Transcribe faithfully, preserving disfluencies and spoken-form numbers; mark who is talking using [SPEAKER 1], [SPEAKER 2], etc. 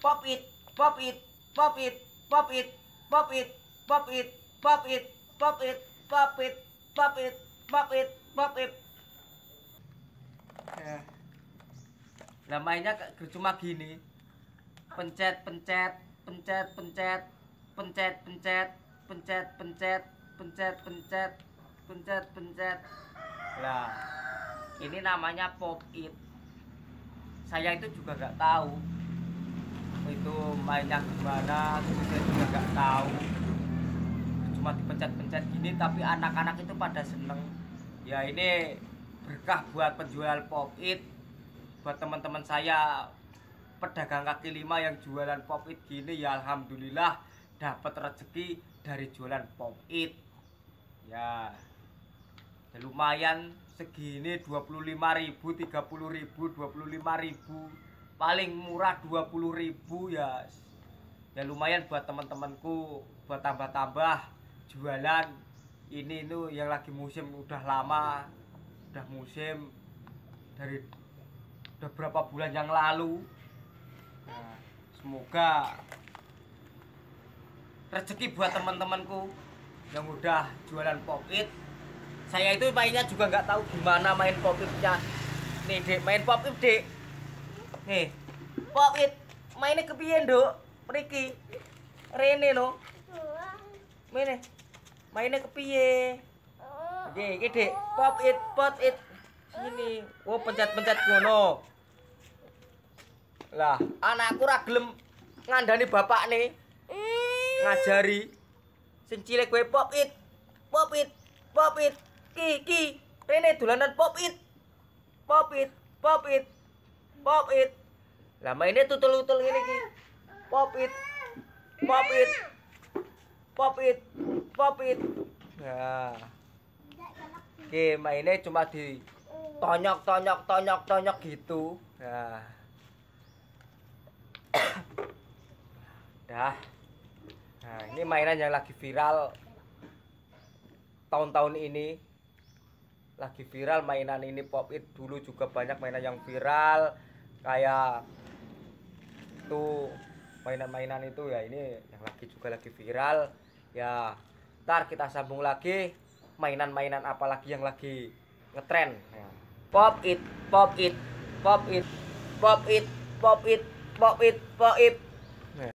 [SPEAKER 1] pop it, pop it, pop it, pop it, pop it, pop it, pop it, pop it, pop it, pop it, pop it, pop it. Nah mainnya cuma gini, pencet pencet pencet pencet pencet pencet pencet pencet pencet pencet pencet pencet. Nah ini namanya pop it. Saya itu juga nggak tahu itu mainnya gimana, saya juga nggak tahu. Cuma dipencet-pencet gini, tapi anak-anak itu pada seneng. Ya ini berkah buat penjual pop it, buat teman-teman saya pedagang kaki lima yang jualan pop it gini. Ya alhamdulillah dapat rezeki dari jualan pop it. Ya, ya lumayan segini, dua puluh lima ribu, tiga puluh ribu, dua puluh lima ribu, paling murah dua puluh ribu. Ya ya lumayan buat teman-temanku, buat tambah-tambah jualan. Ini itu yang lagi musim, udah lama, udah musim dari udah berapa bulan yang lalu. Nah, semoga rezeki buat teman-temanku yang udah jualan pop it. Saya itu mainnya juga nggak tahu gimana main pop itnya. Nih dek, main pop it dek. Nih pop it mainnya kepiye nduk mriki rene no mainnya mainnya kepiye iki iki dek pop it pop it sini. Oh pencet-pencet ngono lah. Anakku ra gelem ngandani bapak nih ngajari sing cilik kowe pop it pop it pop it ki ki rene dolanan pop it pop it pop it pop it. Lah mainnya tutul-tutul ngene iki pop it pop it pop it pop it. Nah oke mainnya cuma di tonyok tonyok tonyok tonyok gitu. Nah dah. Nah ini mainan yang lagi viral tahun-tahun ini, lagi viral mainan ini pop it. Dulu juga banyak mainan yang viral kayak tuh mainan-mainan itu. Ya ini yang lagi juga lagi viral. Ya ntar kita sambung lagi mainan-mainan apa lagi yang lagi ngetren. Ya. Pop it pop it pop it pop it pop it pop it pop it.